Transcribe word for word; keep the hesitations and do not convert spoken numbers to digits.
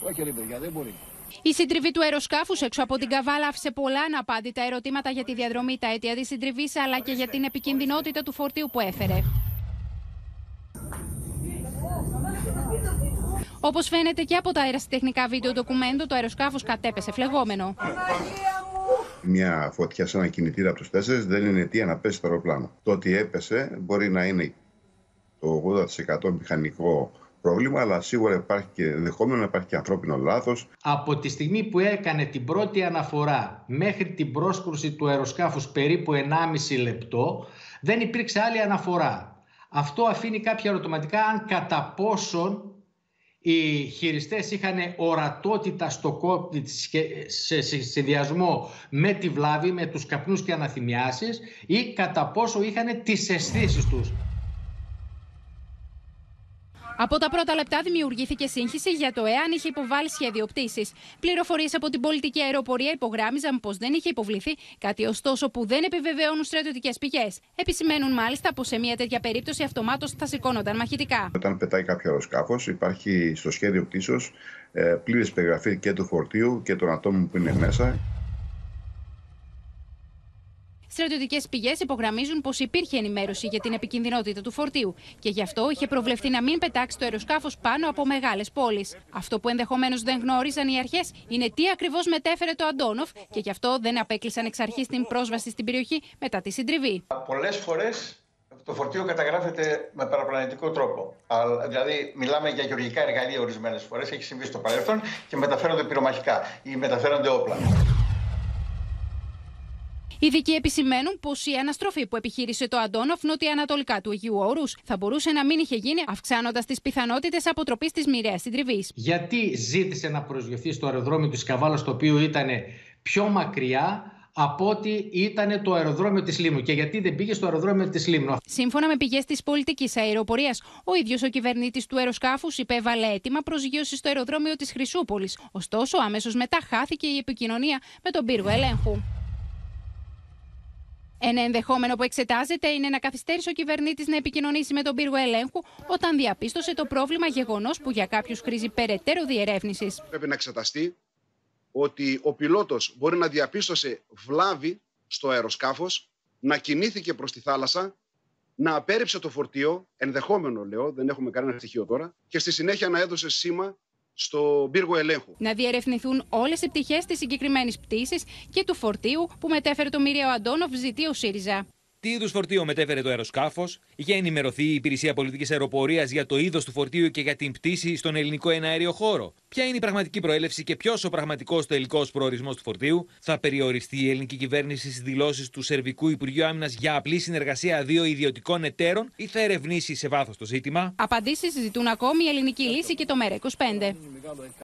Όχι ρε παιδιά, δεν μπορεί. Η συντριβή του αεροσκάφους έξω από την Καβάλα άφησε πολλά αναπάντητα ερωτήματα για τη διαδρομή, τα αίτια της συντριβής αλλά και για την επικινδυνότητα του φορτίου που έφερε. Όπως φαίνεται και από τα αερασιτεχνικά βίντεο ντοκουμέντο, το αεροσκάφος κατέπεσε φλεγόμενο. Μια φωτιά σε ένα κινητήρα από τους τέσσερις δεν είναι αιτία να πέσει το αεροπλάνο. Το ότι έπεσε μπορεί να είναι το ογδόντα τοις εκατό μηχανικό πρόβλημα, αλλά σίγουρα υπάρχει και ενδεχόμενο να υπάρχει και ανθρώπινο λάθος. Από τη στιγμή που έκανε την πρώτη αναφορά μέχρι την πρόσκρουση του αεροσκάφους περίπου ενάμιση λεπτό, δεν υπήρξε άλλη αναφορά. Αυτό αφήνει κάποια ερωτηματικά αν κατά πόσον οι χειριστές είχαν ορατότητα στο κόκπιτ σε συνδυασμό με τη βλάβη, με τους καπνούς και αναθυμιάσεις ή κατά πόσο είχαν τις αισθήσεις τους. Από τα πρώτα λεπτά δημιουργήθηκε σύγχυση για το εάν είχε υποβάλει σχέδιο πτήσης. Πληροφορίες από την πολιτική αεροπορία υπογράμμιζαν πως δεν είχε υποβληθεί, κάτι ωστόσο που δεν επιβεβαιώνουν στρατιωτικές πηγές. Επισημαίνουν μάλιστα πως σε μια τέτοια περίπτωση αυτομάτως θα σηκώνονταν μαχητικά. Όταν πετάει κάποιο αεροσκάφος, υπάρχει στο σχέδιο πτήσεως πλήρης περιγραφή και του φορτίου και των ατόμων που είναι μέσα. Στρατιωτικές πηγές υπογραμμίζουν πως υπήρχε ενημέρωση για την επικινδυνότητα του φορτίου και γι' αυτό είχε προβλεφθεί να μην πετάξει το αεροσκάφος πάνω από μεγάλες πόλεις. Αυτό που ενδεχομένως δεν γνώριζαν οι αρχές είναι τι ακριβώς μετέφερε το Αντόνοφ και γι' αυτό δεν απέκλεισαν εξ αρχής την πρόσβαση στην περιοχή μετά τη συντριβή. Πολλές φορές το φορτίο καταγράφεται με παραπλανητικό τρόπο. Δηλαδή, μιλάμε για γεωργικά εργαλεία ορισμένες φορές, έχει συμβεί στο παρελθόν και μεταφέρονται πυρομαχικά ή μεταφέρονται όπλα. Οι ειδικοί επισημαίνουν πως η αναστροφή που επιχείρησε το Αντόνοφ νοτιοανατολικά του Αιγαίου Όρους θα μπορούσε να μην είχε γίνει, αυξάνοντας τις πιθανότητες αποτροπής της μοιραίας συντριβής. Γιατί ζήτησε να προσγειωθεί στο αεροδρόμιο της Καβάλας, το οποίο ήταν πιο μακριά από ότι ήταν το αεροδρόμιο της Λίμνου, και γιατί δεν πήγε στο αεροδρόμιο της Λίμνου. Σύμφωνα με πηγές της πολιτικής αεροπορίας, ο ίδιος ο κυβερνήτης του αεροσκάφους υπέβαλε αίτημα προσγείωσης στο αεροδρόμιο της Χρυσούπολης. Ωστόσο, αμέσως μετά χάθηκε η επικοινωνία με τον πύργο ελέγχου. Ένα ενδεχόμενο που εξετάζεται είναι να καθυστέρησε ο κυβερνήτης να επικοινωνήσει με τον πύργο ελέγχου όταν διαπίστωσε το πρόβλημα, γεγονός που για κάποιους χρήζει περαιτέρω διερεύνησης. Πρέπει να εξεταστεί ότι ο πιλότος μπορεί να διαπίστωσε βλάβη στο αεροσκάφος, να κινήθηκε προς τη θάλασσα, να απέρριψε το φορτίο, ενδεχόμενο λέω, δεν έχουμε κανένα στοιχείο τώρα, και στη συνέχεια να έδωσε σήμα στο πύργο ελέγχου. Να διερευνηθούν όλες οι πτυχές της συγκεκριμένης πτήσης και του φορτίου που μετέφερε το μοιραίο Αντόνοφ, ζητεί ο ΣΥΡΙΖΑ. Τι είδους φορτίο μετέφερε το αεροσκάφος, είχε ενημερωθεί η Υπηρεσία Πολιτικής Αεροπορίας για το είδος του φορτίου και για την πτήση στον ελληνικό εναέριο χώρο. Ποια είναι η πραγματική προέλευση και ποιος ο πραγματικός τελικός προορισμός του φορτίου, θα περιοριστεί η ελληνική κυβέρνηση στις δηλώσεις του Σερβικού Υπουργείου Άμυνας για απλή συνεργασία δύο ιδιωτικών εταίρων ή θα ερευνήσει σε βάθος το ζήτημα? Απαντήσεις ζητούν ακόμη η ελληνική λύση και το ΜέΡΑ είκοσι πέντε.